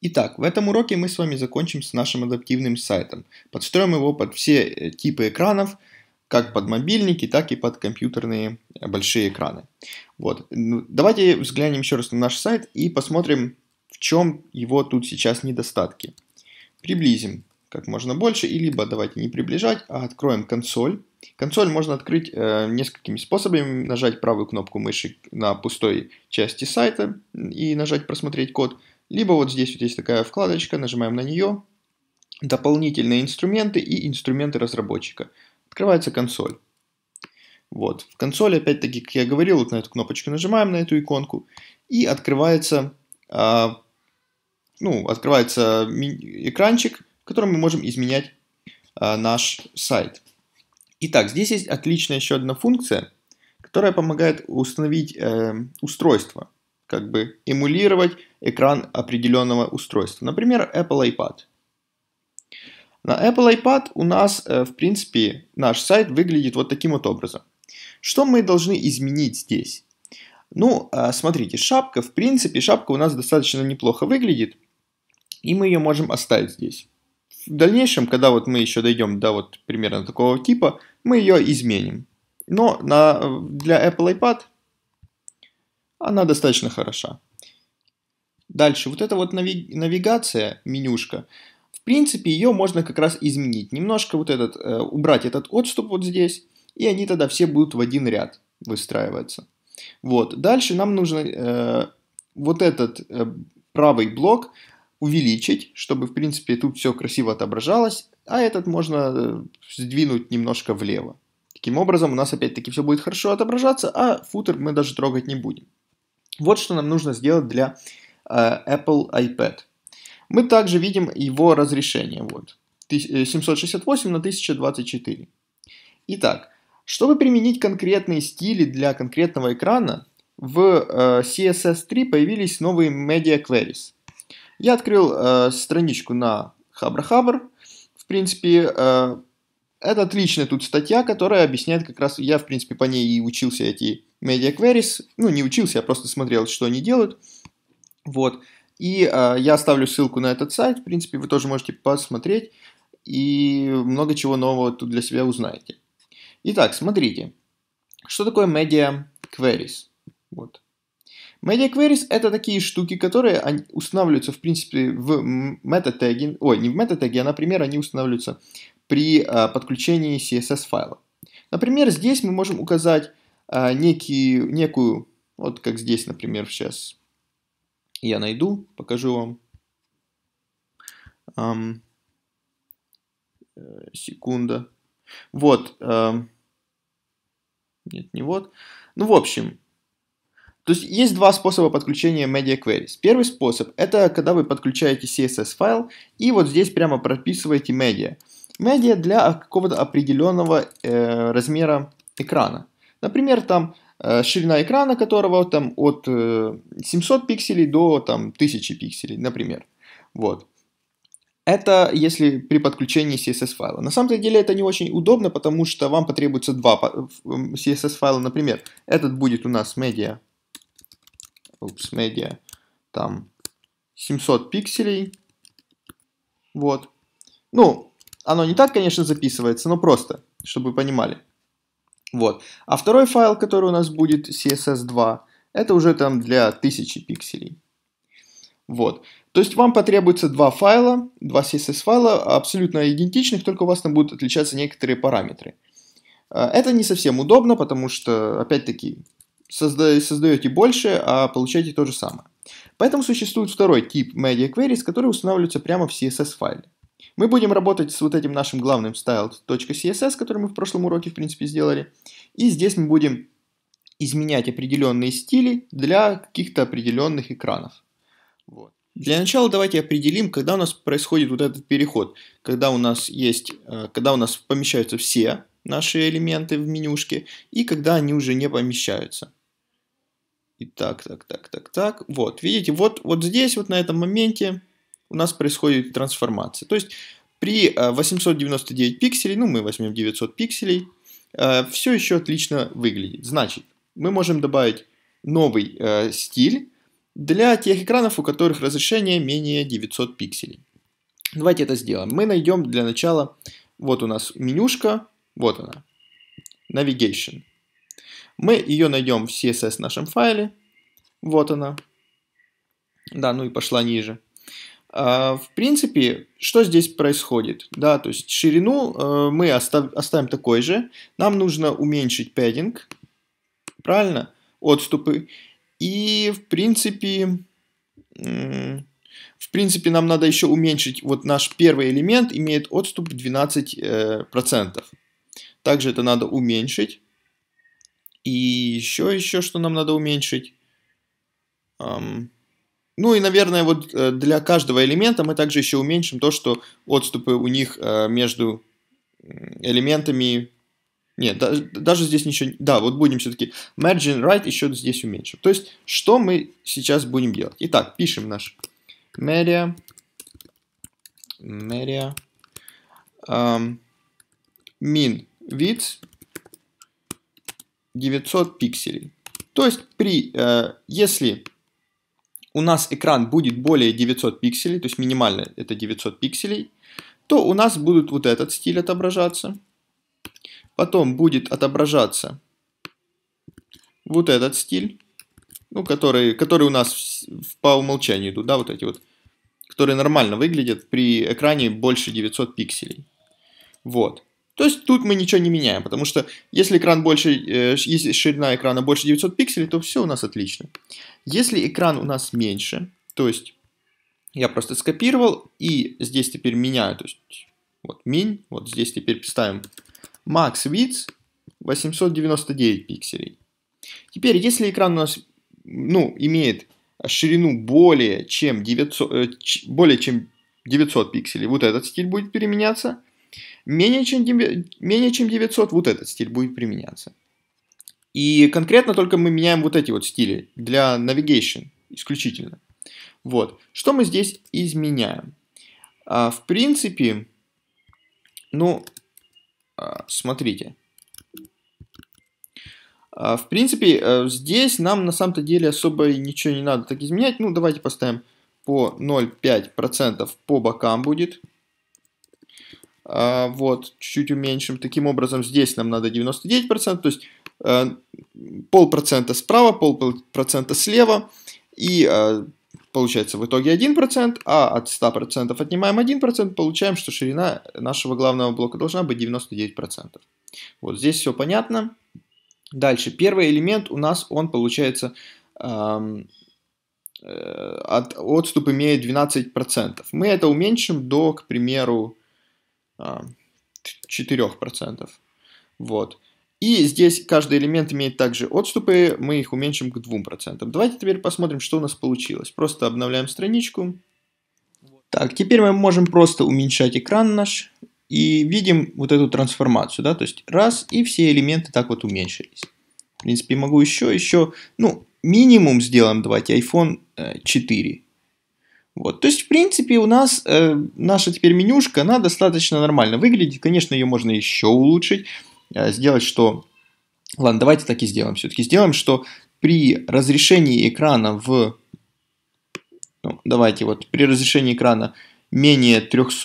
Итак, в этом уроке мы с вами закончим с нашим адаптивным сайтом. Подстроим его под все типы экранов, как под мобильники, так и под компьютерные большие экраны. Вот. Давайте взглянем еще раз на наш сайт и посмотрим, в чем его тут сейчас недостатки. Приблизим как можно больше, и либо давайте не приближать, а откроем консоль. Консоль можно открыть несколькими способами. Нажать правую кнопку мыши на пустой части сайта и нажать «Просмотреть код». Либо вот здесь вот есть такая вкладочка, нажимаем на нее. Дополнительные инструменты и инструменты разработчика. Открывается консоль. Вот. В консоли, опять-таки, как я говорил, вот на эту кнопочку нажимаем, на эту иконку. И открывается экранчик, в котором мы можем изменять наш сайт. Итак, здесь есть отличная еще одна функция, которая помогает установить устройство, как бы эмулировать экран определенного устройства. Например, Apple iPad. На Apple iPad у нас, в принципе, наш сайт выглядит вот таким вот образом. Что мы должны изменить здесь? Ну, смотрите, шапка, в принципе, шапка у нас достаточно неплохо выглядит, и мы ее можем оставить здесь. В дальнейшем, когда вот мы еще дойдем до вот примерно такого типа, мы ее изменим. Но для Apple iPad она достаточно хороша. Дальше, вот эта вот навигация, менюшка, в принципе, ее можно как раз изменить. Немножко вот убрать этот отступ вот здесь, и они тогда все будут в один ряд выстраиваться. Вот. Дальше нам нужно вот этот правый блок увеличить, чтобы, в принципе, тут все красиво отображалось, а этот можно сдвинуть немножко влево. Таким образом, у нас опять-таки все будет хорошо отображаться, а футер мы даже трогать не будем. Вот что нам нужно сделать для Apple iPad. Мы также видим его разрешение. Вот, 768 на 1024. Итак, чтобы применить конкретные стили для конкретного экрана, в CSS3 появились новые Media Queries. Я открыл страничку на Хабр. В принципе, это отличная тут статья, которая объясняет как раз, я в принципе по ней и учился эти Media Queries, ну не учился, я просто смотрел, что они делают. Вот, и я оставлю ссылку на этот сайт, в принципе, вы тоже можете посмотреть и много чего нового тут для себя узнаете. Итак, смотрите, что такое Media Queries? Вот. Media Queries это такие штуки, которые устанавливаются, в принципе, в метатеге, не в метатеге, а, например, они устанавливаются при подключении CSS файла. Например, здесь мы можем указать некую, вот как здесь, например, сейчас я найду, покажу вам. Секунда. Вот. Нет, не вот. Ну, в общем. То есть, есть два способа подключения Media Queries. Первый способ, это когда вы подключаете CSS файл, и вот здесь прямо прописываете Media. Media для какого-то определенного размера экрана. Например, там ширина экрана которого там от 700 пикселей до там 1000 пикселей, например. Вот. Это если при подключении CSS файла. На самом деле это не очень удобно, потому что вам потребуется два CSS файла. Например, этот будет у нас media там 700 пикселей. Вот. Ну, оно не так, конечно, записывается, но просто, чтобы вы понимали. Вот. А второй файл, который у нас будет CSS2, это уже там для 1000 пикселей. Вот. То есть вам потребуется два файла, два CSS файла, абсолютно идентичных, только у вас там будут отличаться некоторые параметры. Это не совсем удобно, потому что, опять-таки, создаете больше, а получаете то же самое. Поэтому существует второй тип Media Queries, который устанавливается прямо в CSS файле. Мы будем работать с вот этим нашим главным style.css, который мы в прошлом уроке, в принципе, сделали. И здесь мы будем изменять определенные стили для каких-то определенных экранов. Вот. Для начала давайте определим, когда у нас происходит вот этот переход. Когда у нас помещаются все наши элементы в менюшке, и когда они уже не помещаются. Итак, так. Вот, видите, вот здесь, вот на этом моменте у нас происходит трансформация. То есть при 899 пикселей, ну мы возьмем 900 пикселей, все еще отлично выглядит. Значит, мы можем добавить новый стиль, для тех экранов, у которых разрешение менее 900 пикселей. Давайте это сделаем. Мы найдем для начала, вот у нас менюшка, вот она, Navigation. Мы ее найдем в CSS нашем файле, вот она. Да, ну и пошла ниже. В принципе, что здесь происходит? Да, то есть ширину мы оставим такой же. Нам нужно уменьшить пэддинг, правильно? Отступы. И в принципе нам надо еще уменьшить. Вот наш первый элемент имеет отступ 12%. Также это надо уменьшить. И еще что нам надо уменьшить? Ну и, наверное, вот для каждого элемента мы также еще уменьшим то, что отступы у них между элементами... Нет, даже здесь ничего... Да, вот будем все-таки margin right еще здесь уменьшим. То есть, что мы сейчас будем делать? Итак, пишем наш media min width 900 пикселей. То есть, если у нас экран будет более 900 пикселей, то есть минимально это 900 пикселей, то у нас будет вот этот стиль отображаться. Потом будет отображаться вот этот стиль, ну, который у нас по умолчанию идут, да, вот эти вот, которые нормально выглядят при экране больше 900 пикселей. Вот. То есть тут мы ничего не меняем, потому что если если ширина экрана больше 900 пикселей, то все у нас отлично. Если экран у нас меньше, то есть я просто скопировал и здесь теперь меняю, то есть вот min, вот здесь теперь ставим max width 899 пикселей. Теперь, если экран у нас, ну, имеет ширину более чем 900 пикселей, вот этот стиль будет применяться. Менее чем 900, вот этот стиль будет применяться. И конкретно только мы меняем вот эти вот стили для navigation исключительно. Вот. Что мы здесь изменяем? В принципе, ну, смотрите. В принципе, здесь нам на самом-то деле особо ничего не надо так изменять. Ну, давайте поставим по 0,5% по бокам будет. Вот, чуть-чуть уменьшим. Таким образом, здесь нам надо 99%, то есть полпроцента справа, полпроцента слева. И получается в итоге 1%, а от 100% отнимаем 1%, получаем, что ширина нашего главного блока должна быть 99%. Вот здесь все понятно. Дальше, первый элемент у нас, он получается, отступ имеет 12%. Мы это уменьшим до, к примеру, 4%. Вот. И здесь каждый элемент имеет также отступы, мы их уменьшим к 2%. Давайте теперь посмотрим, что у нас получилось. Просто обновляем страничку. Так, теперь мы можем просто уменьшать экран наш и видим вот эту трансформацию, да, то есть раз, и все элементы так вот уменьшились. В принципе, могу еще, ну, минимум сделаем, давайте, iPhone 4. Вот, то есть, в принципе, у нас наша теперь менюшка, она достаточно нормально выглядит. Конечно, ее можно еще улучшить, сделать, что... Ладно, давайте так и сделаем. Все-таки сделаем, что при разрешении экрана давайте вот, при разрешении экрана менее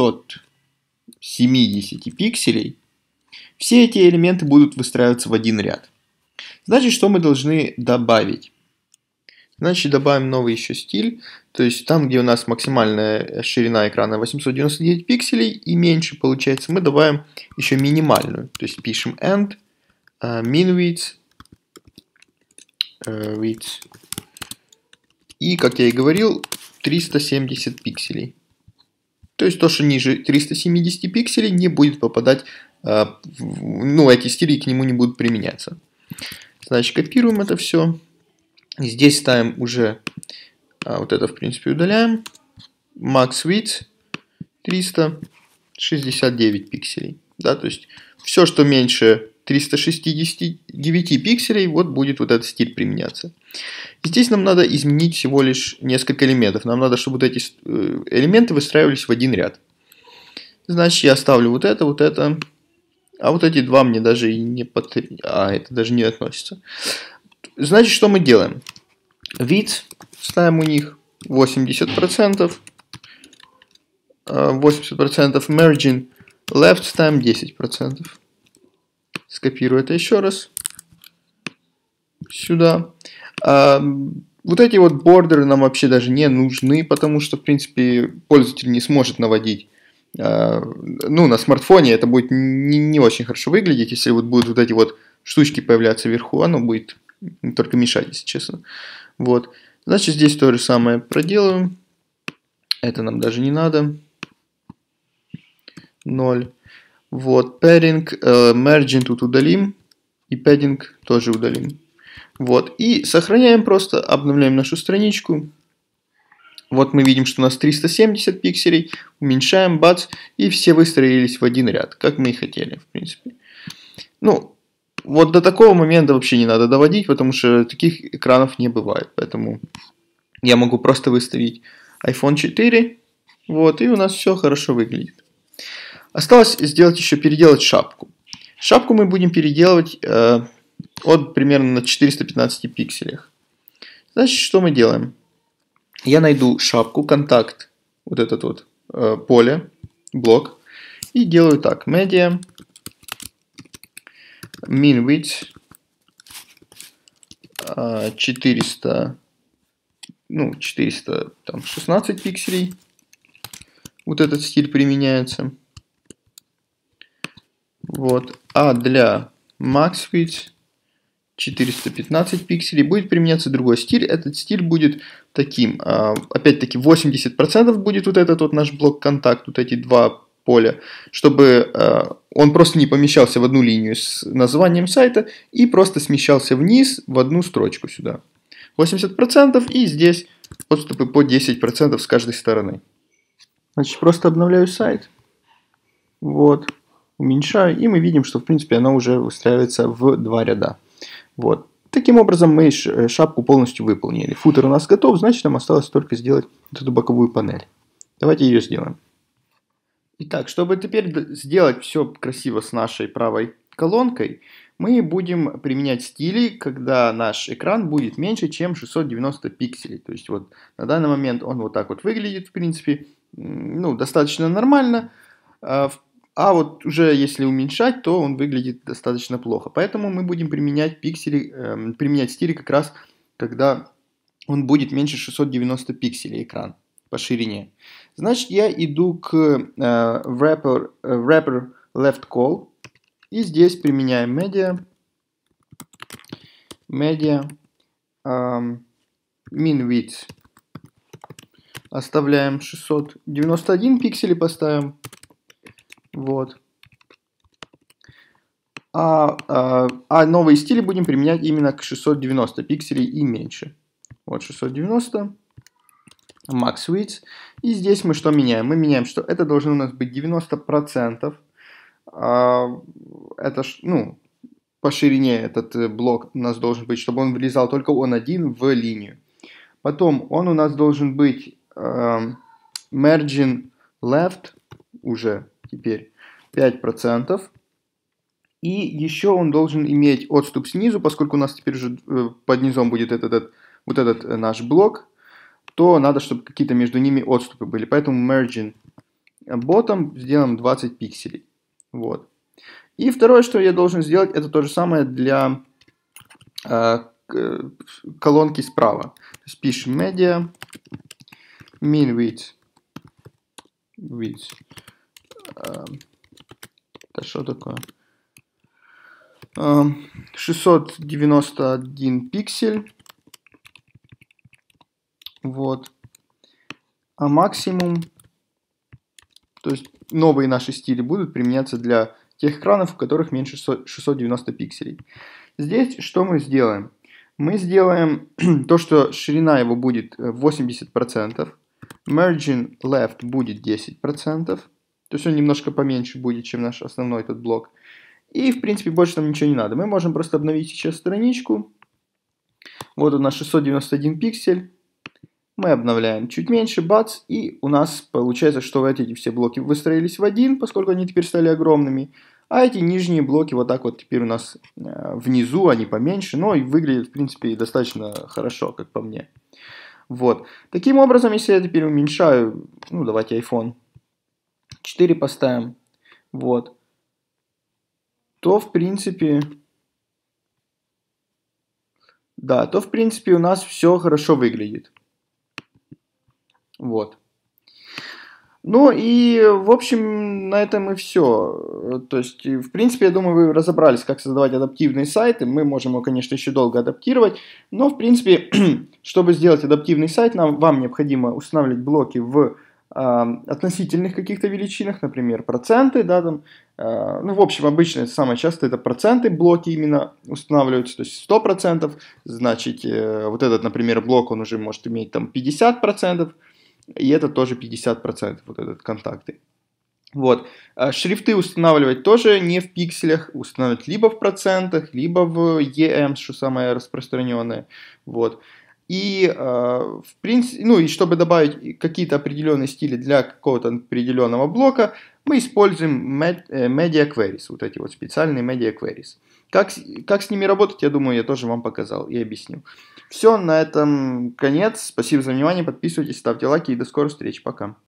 370 пикселей, все эти элементы будут выстраиваться в один ряд. Значит, что мы должны добавить? Значит, добавим новый еще стиль. То есть, там, где у нас максимальная ширина экрана 899 пикселей и меньше получается, мы добавим еще минимальную. То есть, пишем end, min width, и, как я и говорил, 370 пикселей. То есть, то, что ниже 370 пикселей, не будет попадать, ну, эти стили к нему не будут применяться. Значит, копируем это все. Здесь ставим уже, вот это в принципе удаляем, max width 369 пикселей. Да, то есть все, что меньше 369 пикселей, вот будет вот этот стиль применяться. И здесь нам надо изменить всего лишь несколько элементов. Нам надо, чтобы вот эти элементы выстраивались в один ряд. Значит, я оставлю вот это, а вот эти два мне даже и не это даже не относится. Значит, что мы делаем? Width ставим у них 80%. 80% margin left ставим 10%. Скопирую это еще раз. Сюда. Вот эти вот бордеры нам вообще даже не нужны, потому что, в принципе, пользователь не сможет наводить. Ну, на смартфоне это будет не очень хорошо выглядеть, если вот будут вот эти вот штучки появляться вверху, оно будет только мешать, если честно. Вот. Значит, здесь то же самое проделаем. Это нам даже не надо. 0. Вот, padding, margin тут удалим. И padding тоже удалим. Вот, и сохраняем просто, обновляем нашу страничку. Вот мы видим, что у нас 370 пикселей. Уменьшаем, бац, и все выстроились в один ряд, как мы и хотели, в принципе. Ну, вот до такого момента вообще не надо доводить, потому что таких экранов не бывает. Поэтому я могу просто выставить iPhone 4. Вот, и у нас все хорошо выглядит. Осталось сделать еще, переделать шапку. Шапку мы будем переделывать от примерно на 415 пикселях. Значит, что мы делаем? Я найду шапку, контакт, вот этот вот поле, блок, и делаю так. Media, min width 416 пикселей. Вот этот стиль применяется. Вот. А для max width 415 пикселей будет применяться другой стиль. Этот стиль будет таким. Опять-таки 80% будет вот этот вот наш блок контакт, вот эти два поля, чтобы он просто не помещался в одну линию с названием сайта и просто смещался вниз в одну строчку сюда. 80% и здесь отступы по 10% с каждой стороны. Значит, просто обновляю сайт. Вот. Уменьшаю, и мы видим, что в принципе она уже выстраивается в два ряда. Вот. Таким образом мы шапку полностью выполнили. Футер у нас готов, значит нам осталось только сделать вот эту боковую панель. Давайте ее сделаем. Итак, чтобы теперь сделать все красиво с нашей правой колонкой, мы будем применять стили, когда наш экран будет меньше, чем 690 пикселей. То есть вот на данный момент он вот так вот выглядит, в принципе, ну, достаточно нормально. А вот уже если уменьшать, то он выглядит достаточно плохо. Поэтому мы будем применять пиксели, применять стили как раз, когда он будет меньше 690 пикселей экран по ширине. Значит, я иду к wrapper left call. И здесь применяем media min width. Оставляем 691 пикселей, поставим. Вот. А новые стили будем применять именно к 690 пикселей и меньше. Вот 690. Max width. И здесь мы что меняем? Мы меняем, что это должно у нас быть 90%. Это, ну, по ширине этот блок у нас должен быть, чтобы он влезал только он один в линию. Потом он у нас должен быть margin left уже теперь 5%. И еще он должен иметь отступ снизу, поскольку у нас теперь уже под низом будет вот этот наш блок, то надо, чтобы какие-то между ними отступы были. Поэтому margin bottom сделаем 20 пикселей. Вот. И второе, что я должен сделать, это то же самое для колонки справа. То есть пишем media min width. Это что такое? 691 пиксель. Вот. А максимум, то есть новые наши стили будут применяться для тех экранов, в которых меньше 690 пикселей. Здесь что мы сделаем? Мы сделаем то, что ширина его будет 80%, margin left будет 10%, то есть он немножко поменьше будет, чем наш основной этот блок. И в принципе больше нам ничего не надо. Мы можем просто обновить сейчас страничку. Вот у нас 691 пиксель. Мы обновляем чуть меньше, бац, и у нас получается, что эти все блоки выстроились в один, поскольку они теперь стали огромными. А эти нижние блоки вот так вот теперь у нас внизу, они поменьше, но и выглядят, в принципе, достаточно хорошо, как по мне. Вот. Таким образом, если я теперь уменьшаю, ну, давайте iPhone 4 поставим, вот, то, в принципе, да, то, в принципе, у нас все хорошо выглядит. Вот. Ну и, в общем, на этом и все. То есть, в принципе, я думаю, вы разобрались, как создавать адаптивные сайты. Мы можем его, конечно, еще долго адаптировать. Но, в принципе, чтобы сделать адаптивный сайт, вам необходимо устанавливать блоки в относительных каких-то величинах, например, проценты, да, там, ну, в общем, обычно самое часто это проценты блоки именно устанавливаются, то есть 100%, значит, вот этот, например, блок, он уже может иметь там 50%, и это тоже 50%, вот этот контакты. Вот. Шрифты устанавливать тоже не в пикселях, устанавливать либо в процентах, либо в EM, что самое распространенное. Вот. И, в принципе, ну и чтобы добавить какие-то определенные стили для какого-то определенного блока, мы используем Media Queries, вот эти вот специальные Media Queries. Как с ними работать, я думаю, я тоже вам показал и объяснил. Все, на этом конец. Спасибо за внимание, подписывайтесь, ставьте лайки и до скорых встреч. Пока.